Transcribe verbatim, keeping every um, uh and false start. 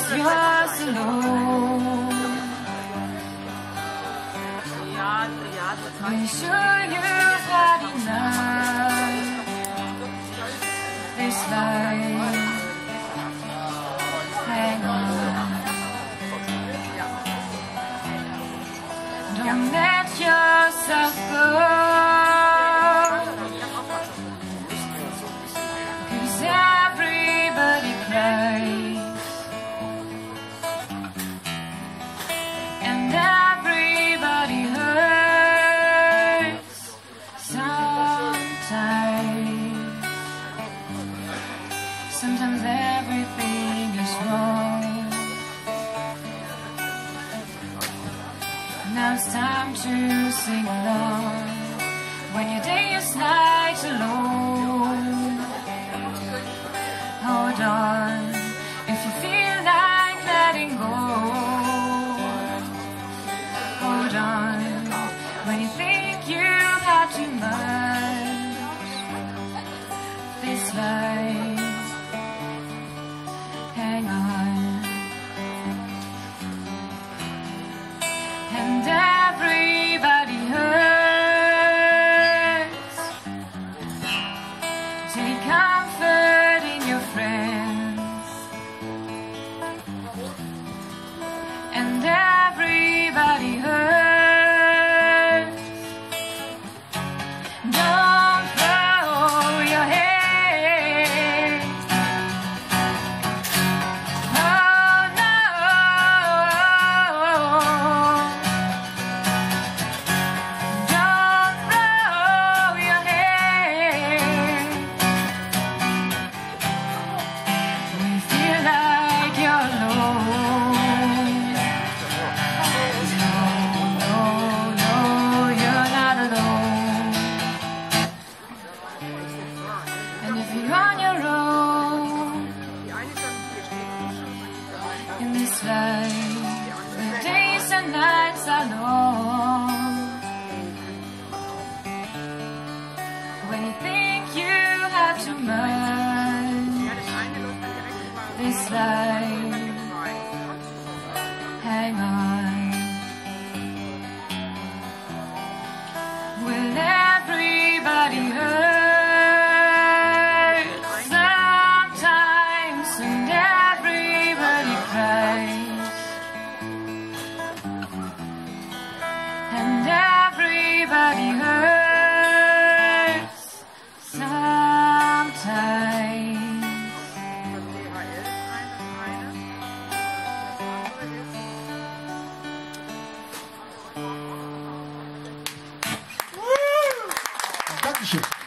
it's yours alone. Are you sure you've had enough? This life, hang on. Don't let yourself go, 'cause everybody cries and everybody hurts sometimes. Sometimes everything is wrong. Now it's time to sing along when your day is night alone. Hold on if you feel like letting go. Hold on when you think you've had too much. This life, hang on. And everybody hurts. Take comfort in your friends. And everybody hurts. Don't throw your head. Oh no. In this life, the days and nights are long. When you think you have too much, this life, hang on. Will everybody hurt? And everybody hurts sometimes. Dankeschön.